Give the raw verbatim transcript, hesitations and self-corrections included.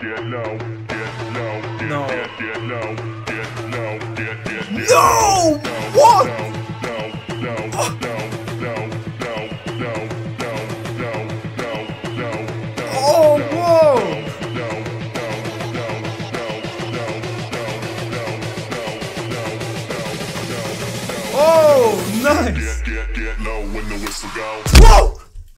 No. No! What? Oh, whoa! Oh, nice! Get, get, get low when the whistle goes.